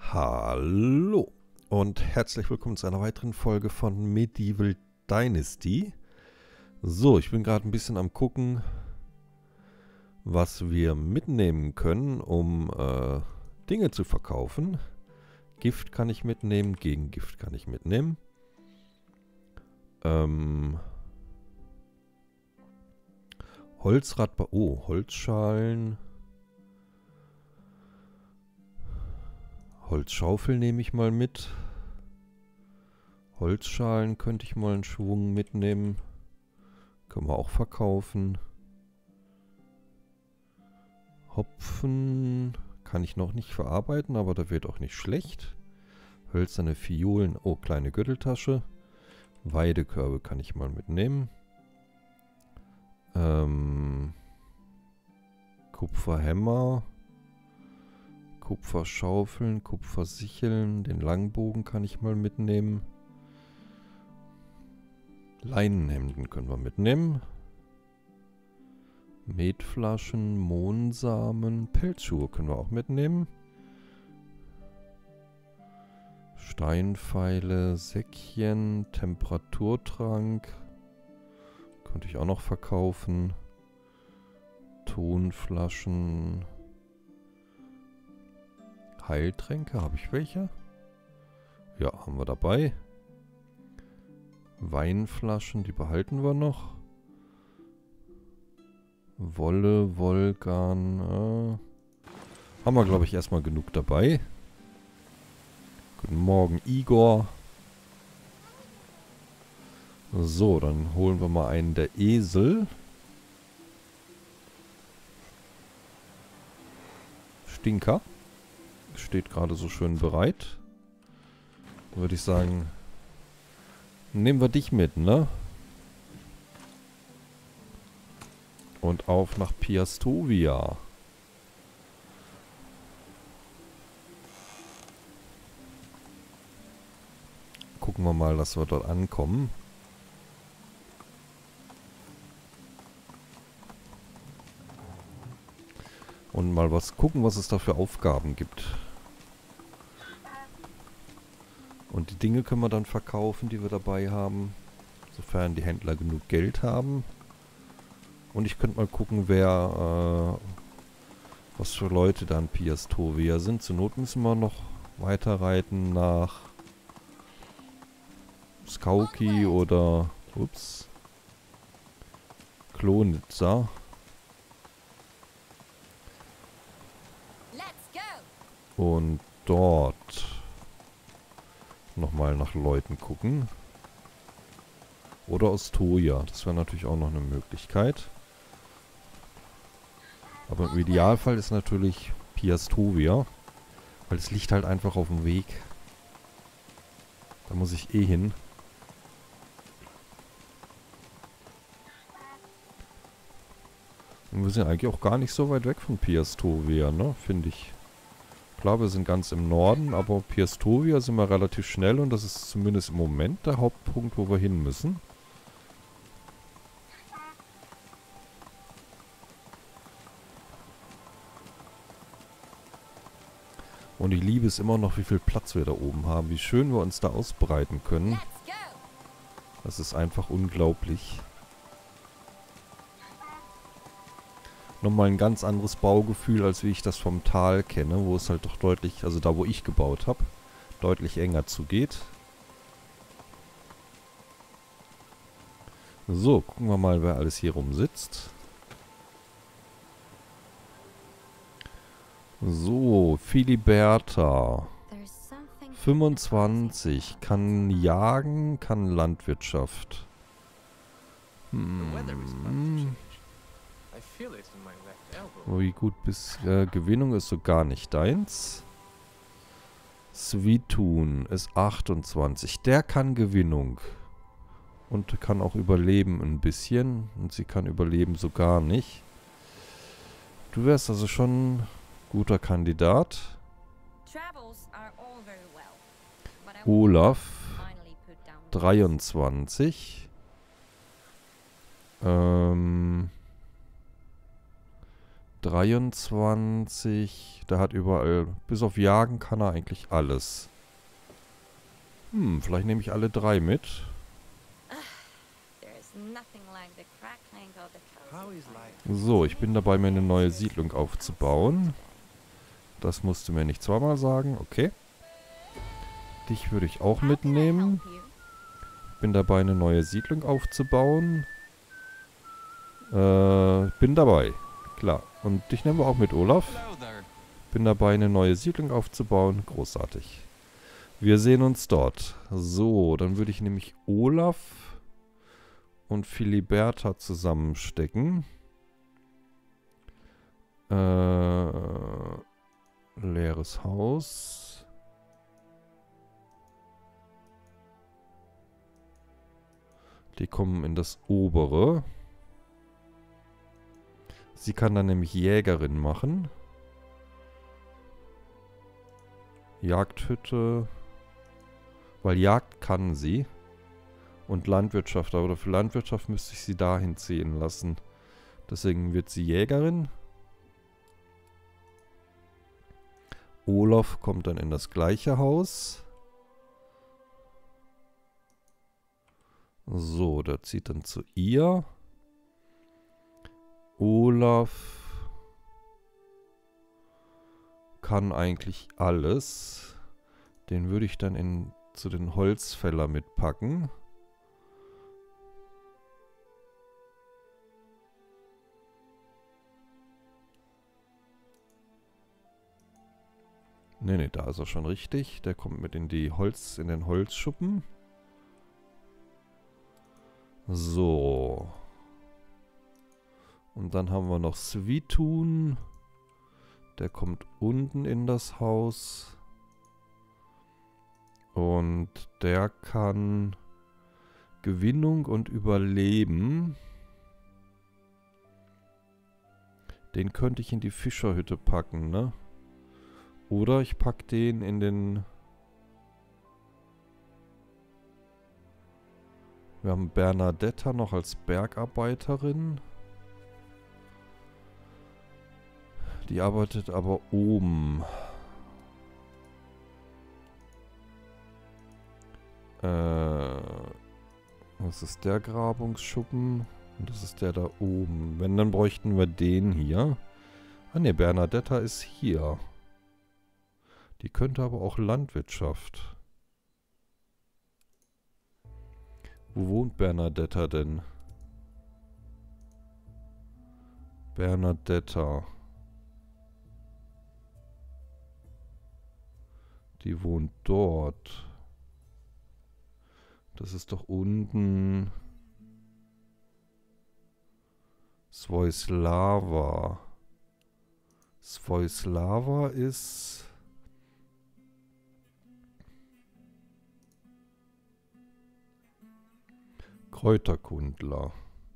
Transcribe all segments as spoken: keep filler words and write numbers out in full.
Hallo und herzlich willkommen zu einer weiteren Folge von Medieval Dynasty. So, ich bin gerade ein bisschen am gucken, was wir mitnehmen können, um äh, Dinge zu verkaufen. Gift kann ich mitnehmen, Gegengift kann ich mitnehmen. Ähm, Holzrad, oh, Holzschalen. Holzschaufel nehme ich mal mit. Holzschalen könnte ich mal einen Schwung mitnehmen. Können wir auch verkaufen. Hopfen kann ich noch nicht verarbeiten, aber da wird auch nicht schlecht. Hölzerne Fiolen, oh, kleine Gürteltasche. Weidekörbe kann ich mal mitnehmen. Ähm, Kupferhämmer. Kupferschaufeln, Kupfersicheln, den Langbogen kann ich mal mitnehmen. Leinenhemden können wir mitnehmen. Metflaschen, Mohnsamen, Pelzschuhe können wir auch mitnehmen. Steinpfeile, Säckchen, Temperaturtrank. Könnte ich auch noch verkaufen. Tonflaschen. Heiltränke, habe ich welche? Ja, haben wir dabei. Weinflaschen, die behalten wir noch. Wolle, Wollgarn. Äh, haben wir, glaube ich, erstmal genug dabei. Guten Morgen, Igor. So, dann holen wir mal einen der Esel. Stinker. Steht gerade so schön bereit. Würde ich sagen, nehmen wir dich mit, ne? Und auf nach Piastovia. Gucken wir mal, dass wir dort ankommen. Und mal was gucken, was es da für Aufgaben gibt. Und die Dinge können wir dann verkaufen, die wir dabei haben. Sofern die Händler genug Geld haben. Und ich könnte mal gucken, wer, äh, was für Leute da in Piastovia sind. Zur Not müssen wir noch weiterreiten nach Skauki oder, ups, Klonitza. Und dort nochmal nach Leuten gucken. Oder Ostoja. Das wäre natürlich auch noch eine Möglichkeit. Aber im Idealfall ist natürlich Piastovia. Weil es liegt halt einfach auf dem Weg. Da muss ich eh hin. Und wir sind eigentlich auch gar nicht so weit weg von Piastovia, ne? Finde ich. Klar, wir sind ganz im Norden, aber Piastovia sind wir relativ schnell und das ist zumindest im Moment der Hauptpunkt, wo wir hin müssen. Und ich liebe es immer noch, wie viel Platz wir da oben haben, wie schön wir uns da ausbreiten können. Das ist einfach unglaublich. Nochmal ein ganz anderes Baugefühl, als wie ich das vom Tal kenne, wo es halt doch deutlich, also da wo ich gebaut habe, deutlich enger zugeht. So, gucken wir mal, wer alles hier rum sitzt. So, Filiberta. fünfundzwanzig. Kann jagen, kann Landwirtschaft. Hm. Wie gut bis äh, Gewinnung ist so gar nicht deins. Svitun ist achtundzwanzig. Der kann Gewinnung. Und kann auch überleben ein bisschen. Und sie kann überleben so gar nicht. Du wärst also schon ein guter Kandidat. Olaf. dreiundzwanzig. Ähm... dreiundzwanzig. Der hat überall, bis auf Jagen kann er eigentlich alles. Hm, vielleicht nehme ich alle drei mit. So, ich bin dabei, mir eine neue Siedlung aufzubauen. Das musst du mir nicht zweimal sagen. Okay. Dich würde ich auch mitnehmen. Bin dabei, eine neue Siedlung aufzubauen. Äh, bin dabei. Klar. Und dich nehmen wir auch mit, Olaf. Bin dabei, eine neue Siedlung aufzubauen. Großartig. Wir sehen uns dort. So, dann würde ich nämlich Olaf und Filiberta zusammenstecken. Äh, leeres Haus. Die kommen in das obere. Sie kann dann nämlich Jägerin machen. Jagdhütte. Weil Jagd kann sie. Und Landwirtschaft. Aber für Landwirtschaft müsste ich sie dahin ziehen lassen. Deswegen wird sie Jägerin. Olaf kommt dann in das gleiche Haus. So, der zieht dann zu ihr. Olaf kann eigentlich alles. Den würde ich dann in, zu den Holzfäller mitpacken. Ne, ne, da ist er schon richtig. Der kommt mit in die Holz, in den Holzschuppen. So. Und dann haben wir noch Svitun. Der kommt unten in das Haus. Und der kann Gewinnung und Überleben. Den könnte ich in die Fischerhütte packen, ne? Oder ich packe den in den... Wir haben Bernadetta noch als Bergarbeiterin. Die arbeitet aber oben. Äh, was ist der Grabungsschuppen? Und das ist der da oben. Wenn, dann bräuchten wir den hier. Ah ne, Bernadetta ist hier. Die könnte aber auch Landwirtschaft. Wo wohnt Bernadetta denn? Bernadetta. Die wohnt dort. Das ist doch unten. Svoislava. Svoislava ist... Kräuterkundler.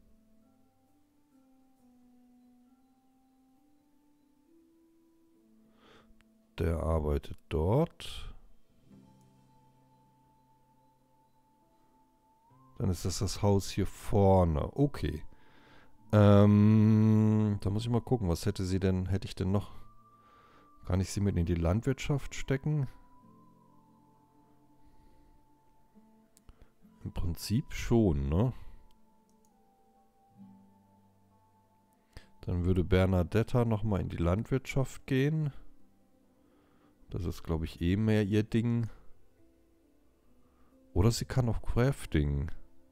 Der arbeitet dort. Dann ist das das Haus hier vorne. Okay. Ähm, da muss ich mal gucken, was hätte sie denn, hätte ich denn noch? Kann ich sie mit in die Landwirtschaft stecken? Im Prinzip schon, ne? Dann würde Bernadetta nochmal in die Landwirtschaft gehen. Das ist, glaube ich, eh mehr ihr Ding. Oder sie kann auch Crafting.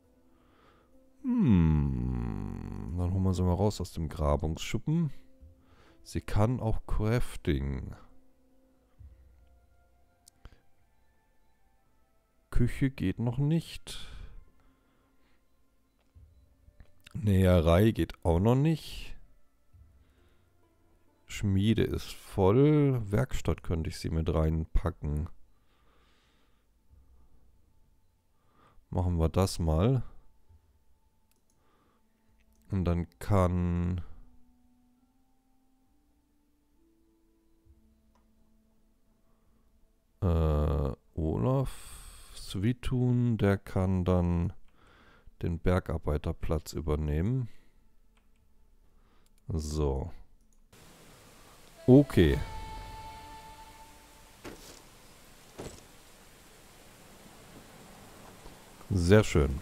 Hm. Dann holen wir sie mal raus aus dem Grabungsschuppen. Sie kann auch Crafting. Küche geht noch nicht. Näherei geht auch noch nicht. Schmiede ist voll. Werkstatt könnte ich sie mit reinpacken. Machen wir das mal. Und dann kann... Äh, Olaf... Svitun, der kann dann den Bergarbeiterplatz übernehmen. So. Okay. Sehr schön.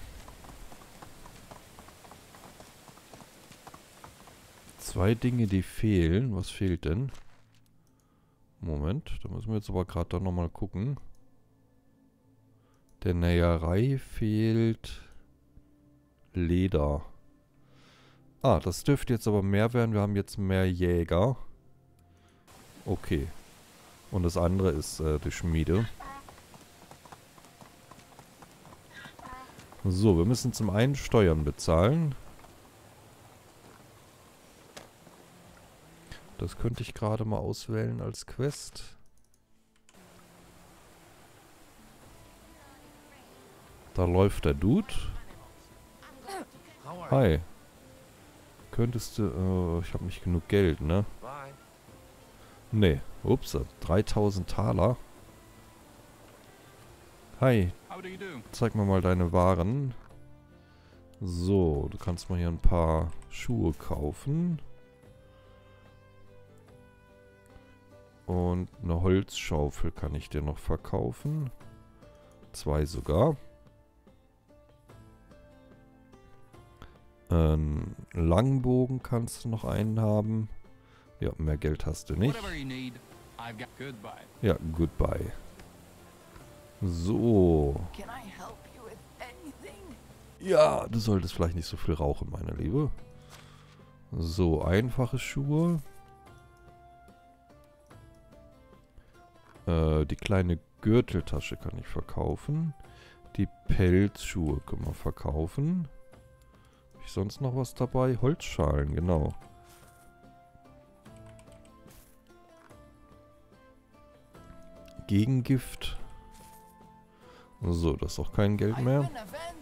Zwei Dinge, die fehlen. Was fehlt denn? Moment, da müssen wir jetzt aber gerade dann nochmal gucken. Der Näherei fehlt Leder. Ah, das dürfte jetzt aber mehr werden. Wir haben jetzt mehr Jäger. Okay. Und das andere ist äh, die Schmiede. So, wir müssen zum einen Steuern bezahlen. Das könnte ich gerade mal auswählen als Quest. Da läuft der Dude. Hi. Könntest du... Äh, ich habe nicht genug Geld, ne? Nee. Ups, dreitausend Taler. Hi. Zeig mir mal deine Waren. So, du kannst mal hier ein paar Schuhe kaufen. Und eine Holzschaufel kann ich dir noch verkaufen. Zwei sogar. Einen Langbogen kannst du noch einen haben. Ja, mehr Geld hast du nicht. Ja, goodbye. So. Ja, du solltest vielleicht nicht so viel rauchen, meine Liebe. So, einfache Schuhe. Äh, die kleine Gürteltasche kann ich verkaufen. Die Pelzschuhe können wir verkaufen. Habe ich sonst noch was dabei? Holzschalen, genau. Gegengift. So, das ist auch kein Geld mehr.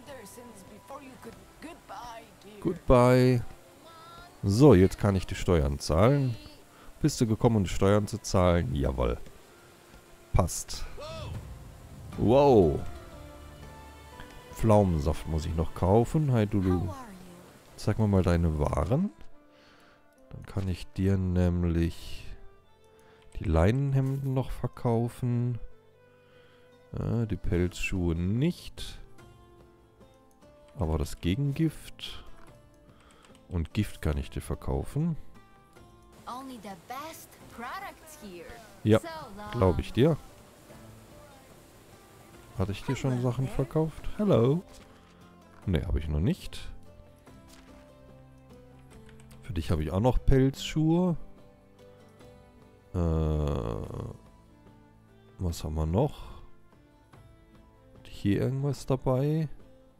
Goodbye. So, jetzt kann ich die Steuern zahlen. Bist du gekommen, um die Steuern zu zahlen? Jawohl. Passt. Wow. Pflaumensaft muss ich noch kaufen. Hi, du. Zeig mir mal deine Waren. Dann kann ich dir nämlich die Leinenhemden noch verkaufen. Äh, die Pelzschuhe nicht. Aber das Gegengift und Gift kann ich dir verkaufen. Ja, glaube ich dir. Hatte ich dir schon Sachen verkauft? Hello. Ne, habe ich noch nicht. Für dich habe ich auch noch Pelzschuhe. Äh, was haben wir noch? Hier irgendwas dabei?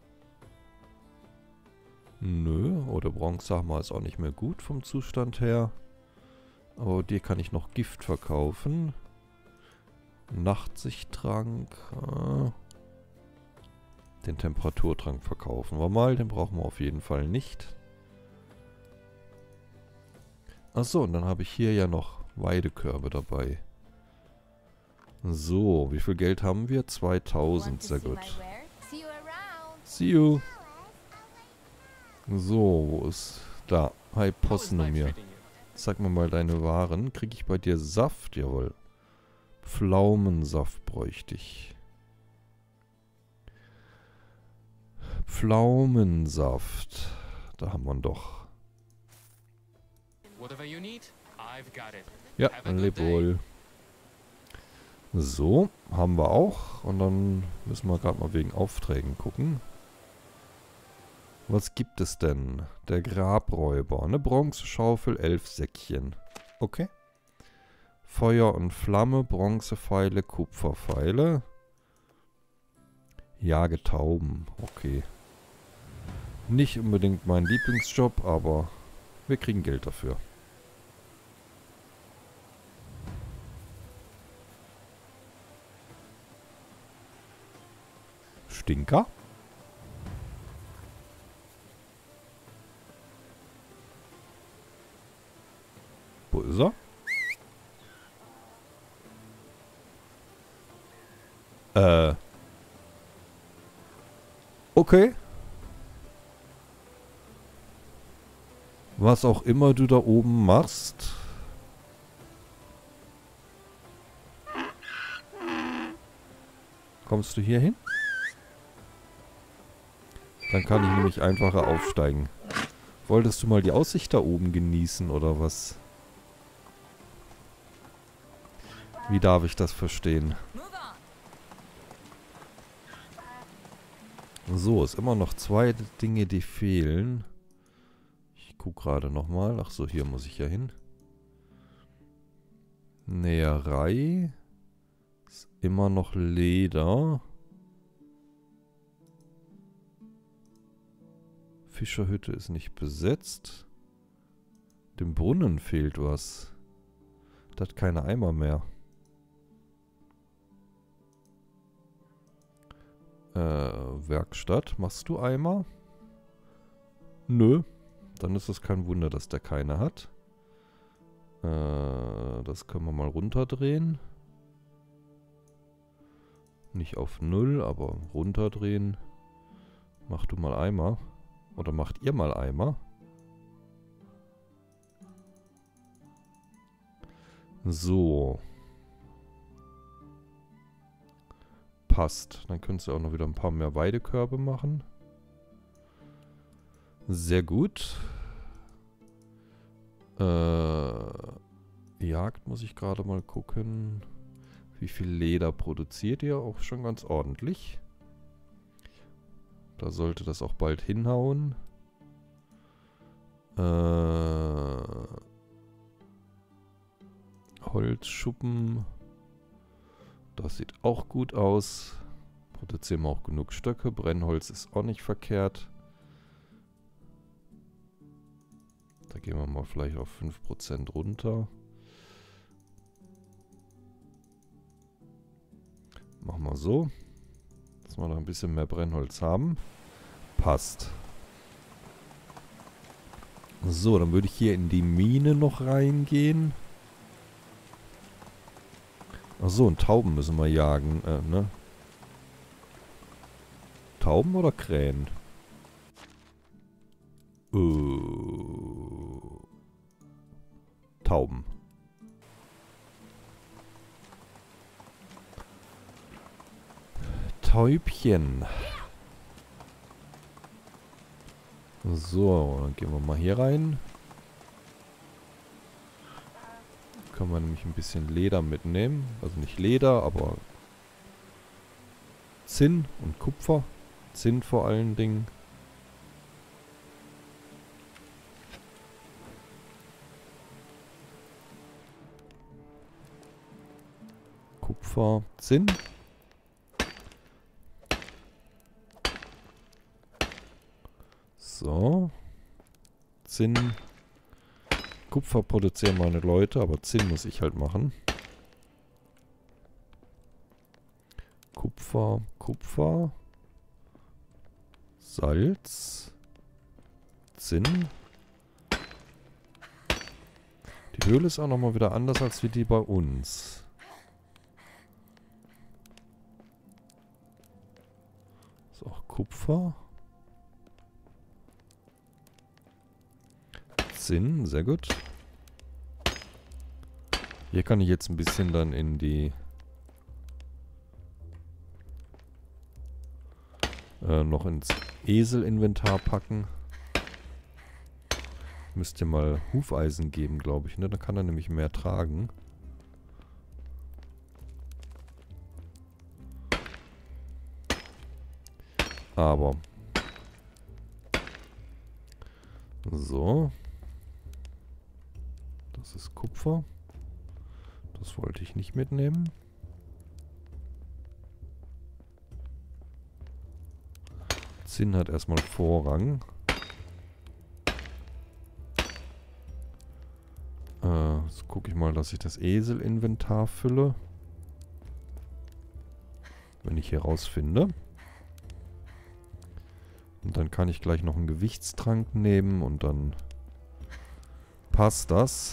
Nö, oder Bronzehammer ist auch nicht mehr gut vom Zustand her. Aber dir kann ich noch Gift verkaufen. Nachtsichttrank. Äh, den Temperaturtrank verkaufen wir mal. Den brauchen wir auf jeden Fall nicht. Achso, und dann habe ich hier ja noch Weidekörbe dabei. So, wie viel Geld haben wir? zweitausend, sehr gut. See you. So, wo ist... Da. Hi, Posnomir. Sag mir mal deine Waren. Kriege ich bei dir Saft? Jawohl. Pflaumensaft bräuchte ich. Pflaumensaft. Da haben wir ihn doch. Ja, leb wohl. So, haben wir auch. Und dann müssen wir gerade mal wegen Aufträgen gucken. Was gibt es denn? Der Grabräuber. Eine Bronzeschaufel, elf Säckchen. Okay. Feuer und Flamme, Bronzepfeile, Kupferpfeile. Jage Tauben. Okay. Nicht unbedingt mein Lieblingsjob, aber wir kriegen Geld dafür. Stinker? Wo ist er? Äh. Okay. Was auch immer du da oben machst. Kommst du hier hin? Dann kann ich nämlich einfacher aufsteigen. Wolltest du mal die Aussicht da oben genießen, oder was? Wie darf ich das verstehen? So, es immer noch zwei Dinge, die fehlen. Ich gucke gerade nochmal. Ach so, hier muss ich ja hin. Näherei. Ist immer noch Leder. Fischerhütte ist nicht besetzt. Dem Brunnen fehlt was. Der hat keine Eimer mehr. Äh, Werkstatt. Machst du Eimer? Nö. Dann ist es kein Wunder, dass der keine hat. Äh, das können wir mal runterdrehen. Nicht auf null, aber runterdrehen. Mach du mal Eimer. Oder macht ihr mal Eimer? So. Passt. Dann könntest du auch noch wieder ein paar mehr Weidekörbe machen. Sehr gut. Äh, Jagd muss ich gerade mal gucken. Wie viel Leder produziert ihr? Auch schon ganz ordentlich. Da sollte das auch bald hinhauen. Äh, Holzschuppen. Das sieht auch gut aus. Produzieren wir auch genug Stöcke. Brennholz ist auch nicht verkehrt. Da gehen wir mal vielleicht auf fünf Prozent runter. Machen wir so. Dass wir da ein bisschen mehr Brennholz haben. Passt. So, dann würde ich hier in die Mine noch reingehen. Achso, und Tauben müssen wir jagen, äh, ne? Tauben oder Krähen? Uh, Tauben. Täubchen. So, dann gehen wir mal hier rein. Können wir nämlich ein bisschen Leder mitnehmen. Also nicht Leder, aber Zinn und Kupfer. Zinn vor allen Dingen. Kupfer, Zinn. So. Zinn. Kupfer produzieren meine Leute, aber Zinn muss ich halt machen. Kupfer, Kupfer. Salz. Zinn. Die Höhle ist auch nochmal wieder anders als wie die bei uns. Ist auch Kupfer. Zinn, sehr gut. Hier kann ich jetzt ein bisschen dann in die äh, noch ins Eselinventar packen. Müsst ihr mal Hufeisen geben, glaube ich, ne? Dann kann er nämlich mehr tragen. Aber so. Das ist Kupfer. Das wollte ich nicht mitnehmen. Zinn hat erstmal Vorrang. Äh, jetzt gucke ich mal, dass ich das Eselinventar fülle. Wenn ich hier rausfinde. Und dann kann ich gleich noch einen Gewichtstrank nehmen und dann passt das.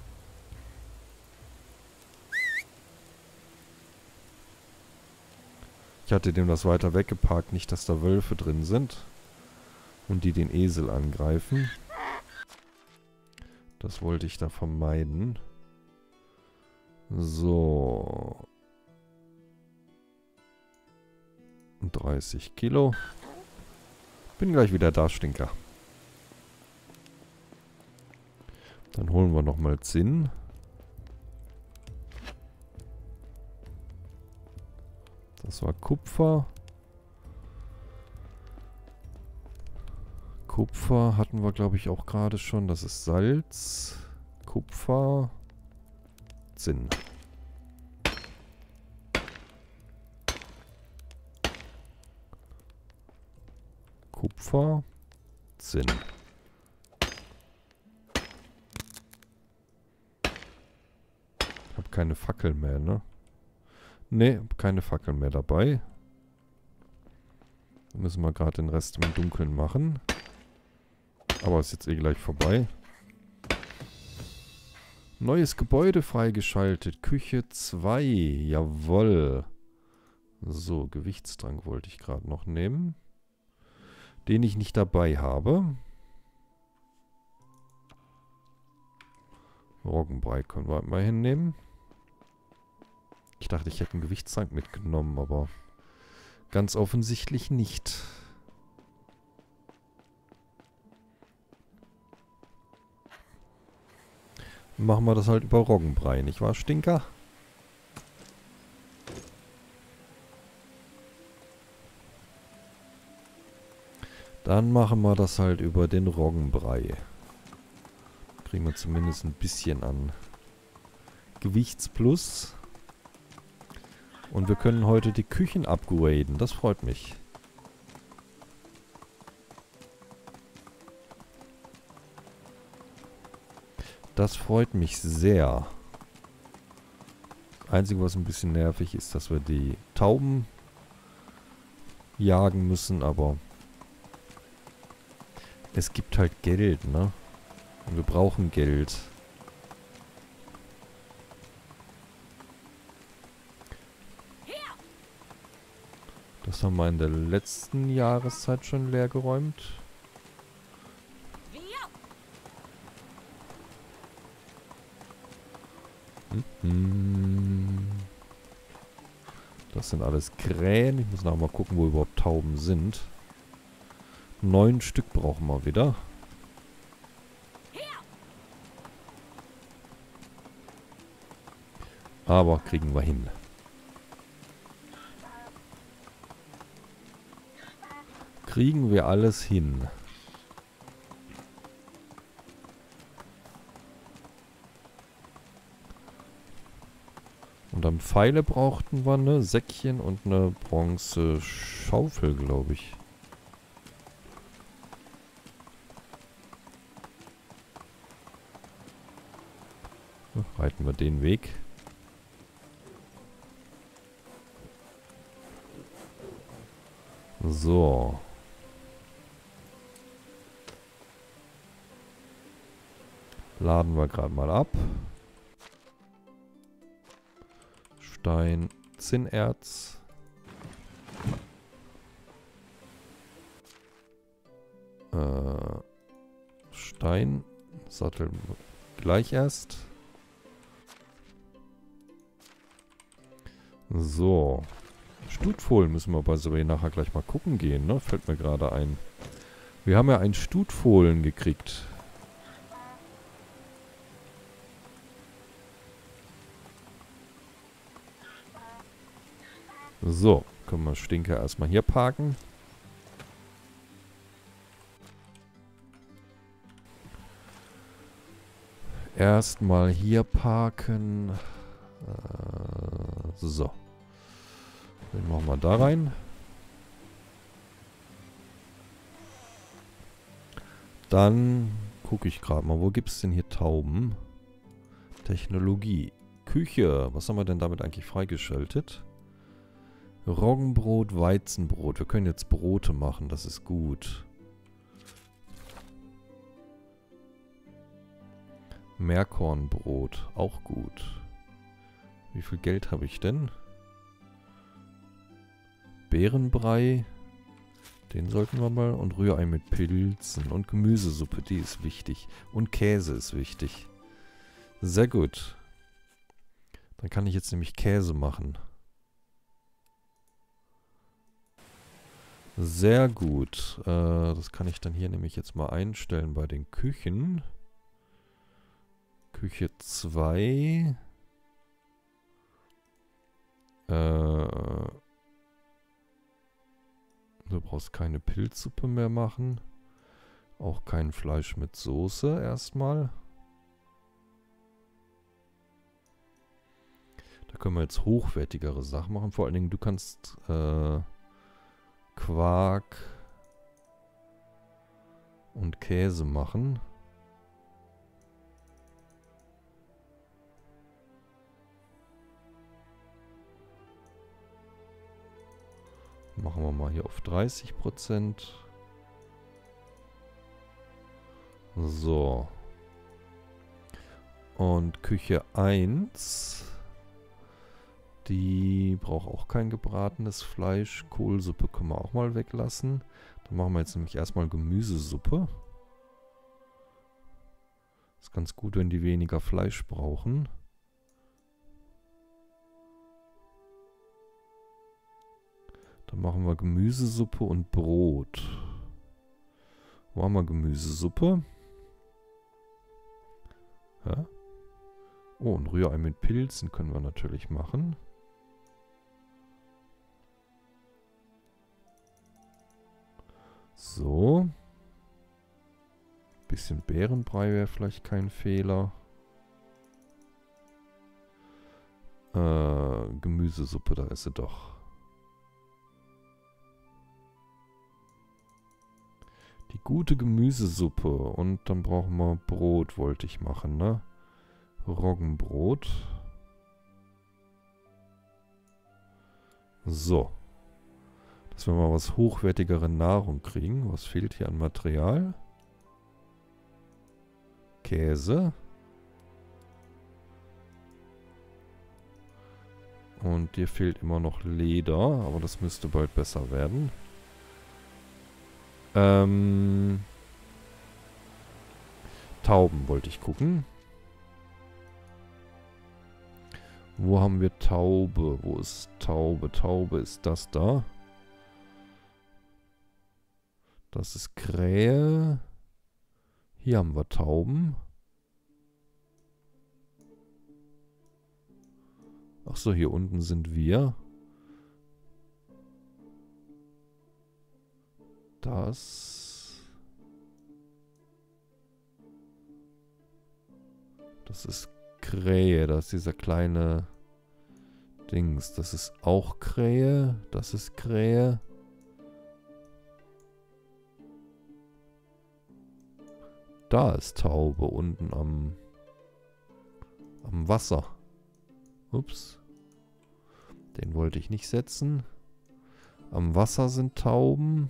Ich hatte dem das weiter weggeparkt, nicht, dass da Wölfe drin sind und die den Esel angreifen. Das wollte ich da vermeiden. So. dreiunddreißig Kilo. Bin gleich wieder da, Stinker. Dann holen wir nochmal Zinn. Das war Kupfer. Kupfer hatten wir, glaube ich, auch gerade schon. Das ist Salz. Kupfer. Zinn. Kupfer. Zinn. Ich habe keine Fackel mehr, ne? Ne, keine Fackel mehr dabei. Dann müssen wir gerade den Rest im Dunkeln machen. Aber ist jetzt eh gleich vorbei. Neues Gebäude freigeschaltet. Küche zwei. Jawohl. So, Gewichtstrank wollte ich gerade noch nehmen. Den ich nicht dabei habe. Roggenbrei können wir mal hinnehmen. Ich dachte, ich hätte einen Gewichtstrank mitgenommen, aber ganz offensichtlich nicht. Machen wir das halt über Roggenbrei, nicht wahr, Stinker? Dann machen wir das halt über den Roggenbrei. Kriegen wir zumindest ein bisschen an Gewichtsplus. Und wir können heute die Küchen upgraden. Das freut mich. Das freut mich sehr. Einzige, was ein bisschen nervig ist, dass wir die Tauben jagen müssen, aber es gibt halt Geld, ne? Und wir brauchen Geld. Das haben wir in der letzten Jahreszeit schon leer geräumt. Hm. Das sind alles Krähen. Ich muss nachher mal gucken, wo überhaupt Tauben sind. Neun Stück brauchen wir wieder. Aber kriegen wir hin. Kriegen wir alles hin. Und dann Pfeile brauchten wir, ne? Säckchen und eine Bronze-Schaufel, glaube ich. Reiten wir den Weg. So. Laden wir gerade mal ab. Stein, Zinnerz. Äh, Stein, Sattel gleich erst. So. Stutfohlen müssen wir bei Zoe nachher gleich mal gucken gehen, ne? Fällt mir gerade ein. Wir haben ja einen Stutfohlen gekriegt. So, können wir Stinker erstmal hier parken. Erstmal hier parken. Äh, so. Den machen wir da rein. Dann gucke ich gerade mal, wo gibt es denn hier Tauben? Technologie. Küche. Was haben wir denn damit eigentlich freigeschaltet? Roggenbrot, Weizenbrot. Wir können jetzt Brote machen, das ist gut. Meerkornbrot, auch gut. Wie viel Geld habe ich denn? Beerenbrei. Den sollten wir mal. Und Rührei mit Pilzen. Und Gemüsesuppe, die ist wichtig. Und Käse ist wichtig. Sehr gut. Dann kann ich jetzt nämlich Käse machen. Sehr gut. Äh, das kann ich dann hier nämlich jetzt mal einstellen bei den Küchen. Küche zwei. Äh, du brauchst keine Pilzsuppe mehr machen. Auch kein Fleisch mit Soße erstmal. Da können wir jetzt hochwertigere Sachen machen. Vor allen Dingen, du kannst äh, Quark und Käse machen. Machen wir mal hier auf dreißig Prozent. So. Und Küche eins. Die braucht auch kein gebratenes Fleisch. Kohlsuppe können wir auch mal weglassen. Dann machen wir jetzt nämlich erstmal Gemüsesuppe. Ist ganz gut, wenn die weniger Fleisch brauchen. Dann machen wir Gemüsesuppe und Brot. Wo haben wir Gemüsesuppe? Ja. Oh, ein Rührei mit Pilzen können wir natürlich machen. So. Bisschen Beerenbrei wäre vielleicht kein Fehler. Äh, Gemüsesuppe, da ist sie doch. Die gute Gemüsesuppe. Und dann brauchen wir Brot, wollte ich machen, ne? Roggenbrot. So. Dass wir mal was hochwertigere Nahrung kriegen. Was fehlt hier an Material? Käse. Und dir fehlt immer noch Leder, aber das müsste bald besser werden. Ähm... Tauben wollte ich gucken. Wo haben wir Taube? Wo ist Taube? Taube ist das da. Das ist Krähe. Hier haben wir Tauben. Achso, hier unten sind wir. Das. Das ist Krähe. Das ist dieser kleine Dings. Das ist auch Krähe. Das ist Krähe. Da ist Taube unten am, am Wasser. Ups. Den wollte ich nicht setzen. Am Wasser sind Tauben.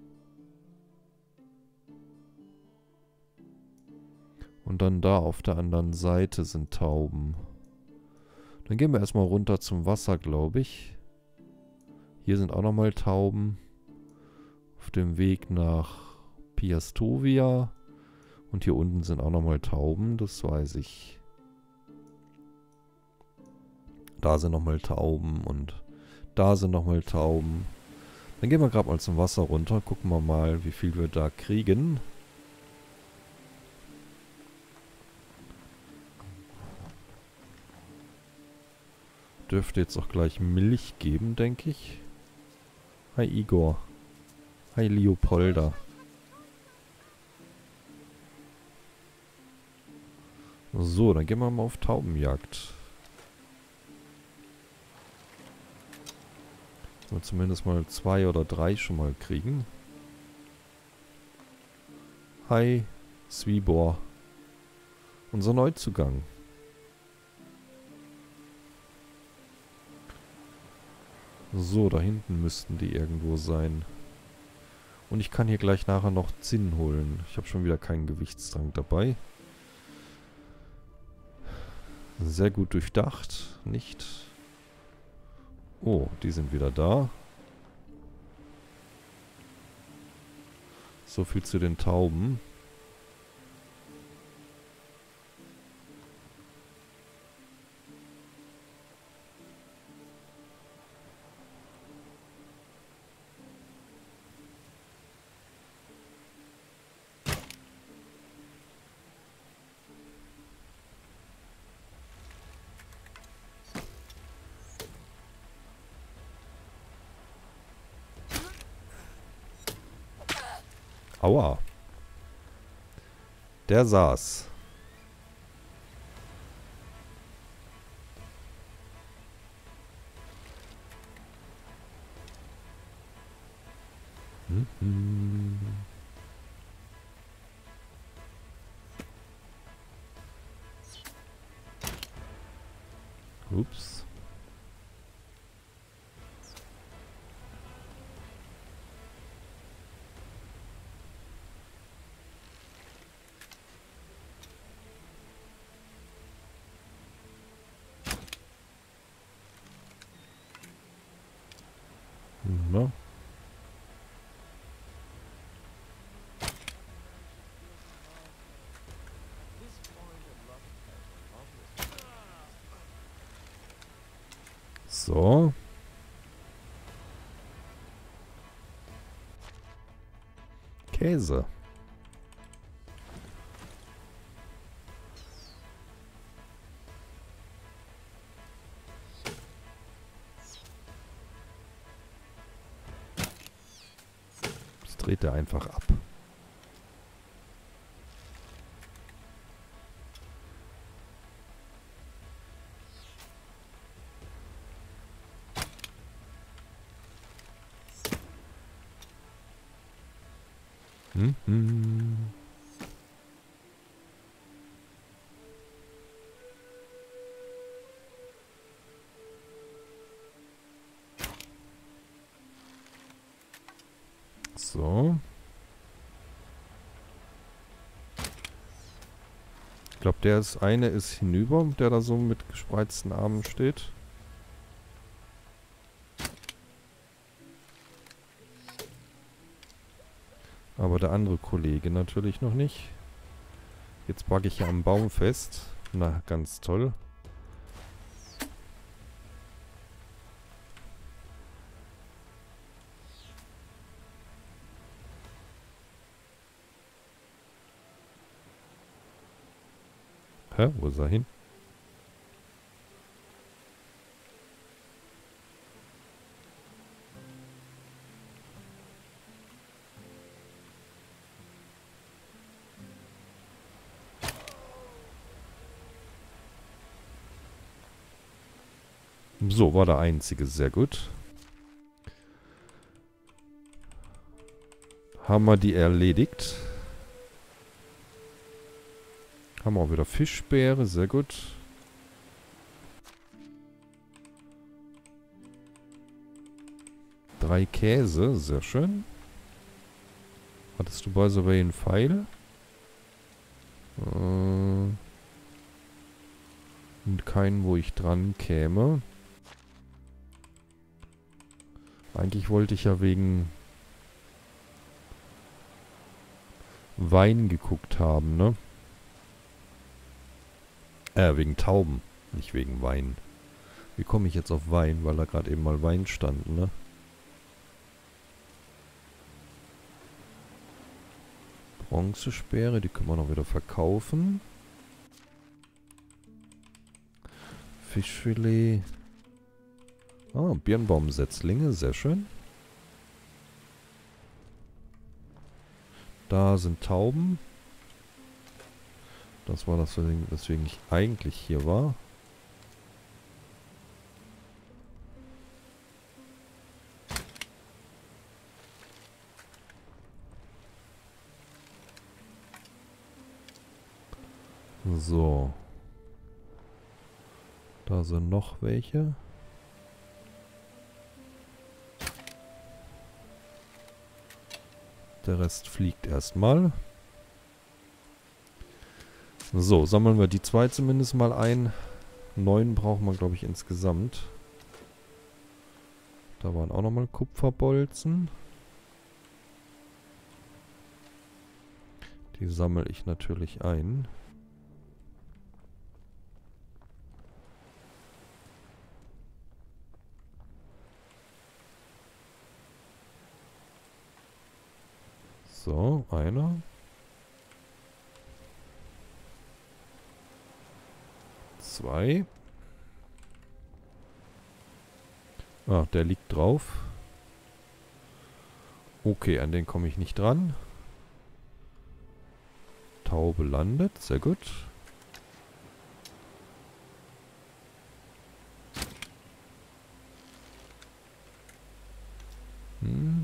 Und dann da auf der anderen Seite sind Tauben. Dann gehen wir erstmal runter zum Wasser, glaube ich. Hier sind auch nochmal Tauben. Auf dem Weg nach Piastovia. Und hier unten sind auch nochmal Tauben, das weiß ich. Da sind nochmal Tauben und da sind nochmal Tauben. Dann gehen wir gerade mal zum Wasser runter. Gucken wir mal, wie viel wir da kriegen. Dürfte jetzt auch gleich Milch geben, denke ich. Hi Igor. Hi Leopolda. So, dann gehen wir mal auf Taubenjagd. Dass wir zumindest mal zwei oder drei schon mal kriegen. Hi, Swibor. Unser Neuzugang. So, da hinten müssten die irgendwo sein. Und ich kann hier gleich nachher noch Zinn holen. Ich habe schon wieder keinen Gewichtstrank dabei. Sehr gut durchdacht. Nicht. Oh, die sind wieder da. So viel zu den Tauben. Aua. Der saß. Hm, hm. Ups. Na. So. Käse. Das dreht er einfach ab. Hm, hm. So. Ich glaube, der ist eine ist hinüber, der da so mit gespreizten Armen steht. Aber der andere Kollege natürlich noch nicht. Jetzt packe ich ja am Baum fest. Na, ganz toll. Hä? Wo ist er hin? So, war der einzige. Sehr gut. Haben wir die erledigt. Haben wir auch wieder Fischbeere. Sehr gut. Drei Käse. Sehr schön. Hattest du bei so einen Pfeil? Äh, und keinen, wo ich dran käme. Eigentlich wollte ich ja wegen Wein geguckt haben, ne? Äh, wegen Tauben, nicht wegen Wein. Wie komme ich jetzt auf Wein? Weil da gerade eben mal Wein stand, ne? Bronzesperre, die können wir noch wieder verkaufen. Fischfilet. Ah, Birnbaumsetzlinge, sehr schön. Da sind Tauben. Das war das, weswegen ich eigentlich hier war. So. Da sind noch welche. Der Rest fliegt erstmal. So, sammeln wir die zwei zumindest mal ein. Neun brauchen wir, glaube ich, insgesamt. Da waren auch nochmal Kupferbolzen. Die sammle ich natürlich ein. So, einer. Zwei. Ah, der liegt drauf. Okay, an den komme ich nicht dran. Taube landet. Sehr gut. Hm.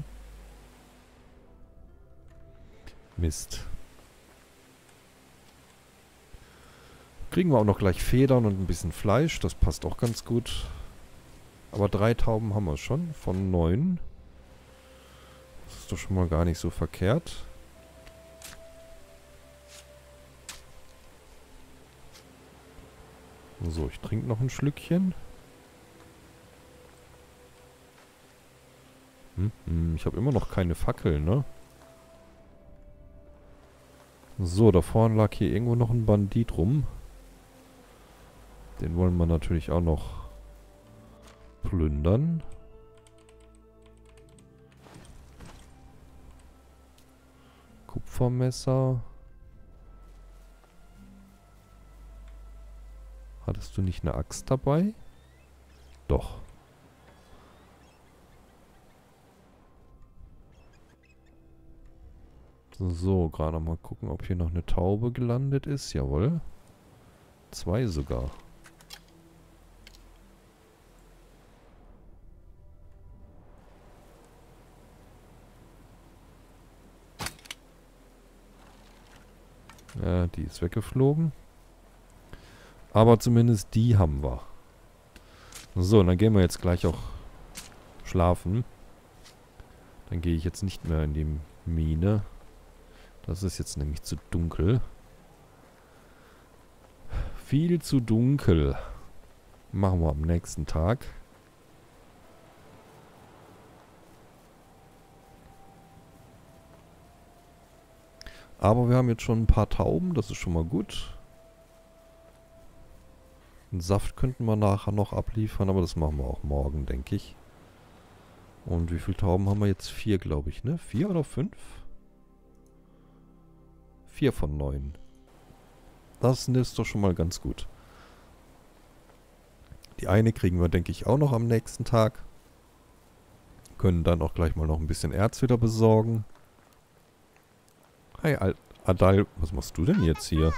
Mist. Kriegen wir auch noch gleich Federn und ein bisschen Fleisch. Das passt auch ganz gut. Aber drei Tauben haben wir schon. Von neun. Das ist doch schon mal gar nicht so verkehrt. So, ich trinke noch ein Schlückchen. Hm, hm, ich habe immer noch keine Fackel, ne? So, da vorne lag hier irgendwo noch ein Bandit rum. Den wollen wir natürlich auch noch plündern. Kupfermesser. Hattest du nicht eine Axt dabei? Doch. So, gerade mal gucken, ob hier noch eine Taube gelandet ist. Jawohl. Zwei sogar. Ja, die ist weggeflogen. Aber zumindest die haben wir. So, dann gehen wir jetzt gleich auch schlafen. Dann gehe ich jetzt nicht mehr in die Mine. Das ist jetzt nämlich zu dunkel. Viel zu dunkel. Machen wir am nächsten Tag. Aber wir haben jetzt schon ein paar Tauben. Das ist schon mal gut. Einen Saft könnten wir nachher noch abliefern, aber das machen wir auch morgen, denke ich. Und wie viele Tauben haben wir jetzt? Vier, glaube ich, ne? Vier oder fünf? Vier von neun. Das ist doch schon mal ganz gut. Die eine kriegen wir, denke ich, auch noch am nächsten Tag. Können dann auch gleich mal noch ein bisschen Erz wieder besorgen. Hi, Al Adal, was machst du denn jetzt hier?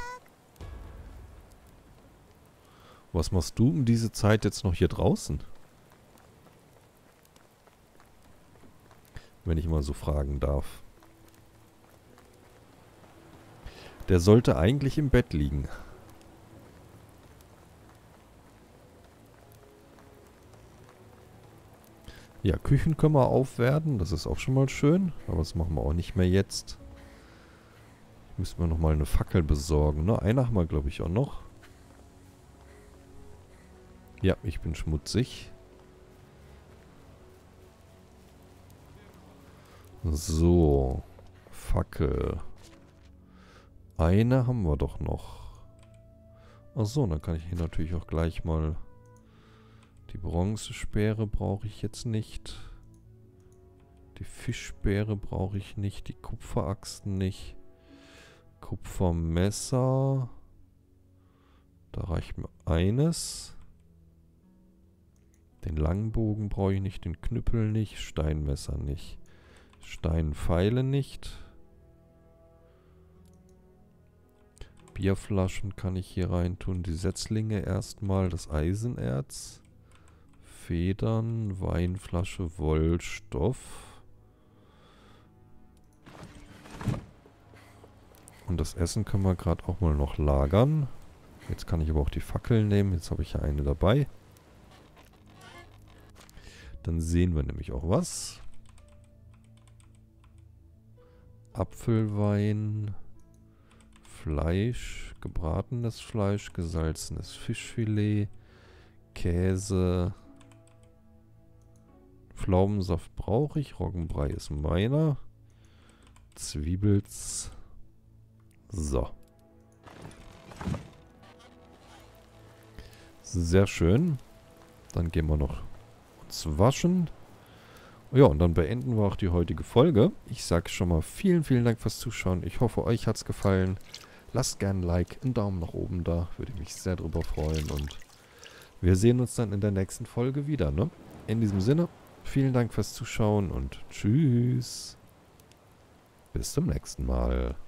Was machst du um diese Zeit jetzt noch hier draußen? Wenn ich mal so fragen darf. Der sollte eigentlich im Bett liegen. Ja, Küchen können wir aufwerten. Das ist auch schon mal schön. Aber das machen wir auch nicht mehr jetzt. Müssen wir nochmal eine Fackel besorgen, ne? Eine haben wir, glaube ich, auch noch. Ja, ich bin schmutzig. So. Fackel. Eine haben wir doch noch. Achso, dann kann ich hier natürlich auch gleich mal... Die Bronzespeere brauche ich jetzt nicht. Die Fischspeere brauche ich nicht. Die Kupferaxten nicht. Kupfermesser. Da reicht mir eines. Den Langbogen brauche ich nicht. Den Knüppel nicht. Steinmesser nicht. Steinpfeile nicht. Bierflaschen kann ich hier rein tun. Die Setzlinge erstmal. Das Eisenerz. Federn. Weinflasche. Wollstoff. Und das Essen können wir gerade auch mal noch lagern. Jetzt kann ich aber auch die Fackeln nehmen. Jetzt habe ich ja eine dabei. Dann sehen wir nämlich auch was. Apfelwein. Fleisch. Gebratenes Fleisch. Gesalzenes Fischfilet. Käse. Pflaumensaft brauche ich. Roggenbrei ist meiner. Zwiebels. So. Sehr schön. Dann gehen wir noch uns waschen. Ja, und dann beenden wir auch die heutige Folge. Ich sage schon mal vielen, vielen Dank fürs Zuschauen. Ich hoffe, euch hat es gefallen. Lasst gerne ein Like, einen Daumen nach oben da. Würde mich sehr drüber freuen. Und wir sehen uns dann in der nächsten Folge wieder, ne? In diesem Sinne, vielen Dank fürs Zuschauen und tschüss. Bis zum nächsten Mal.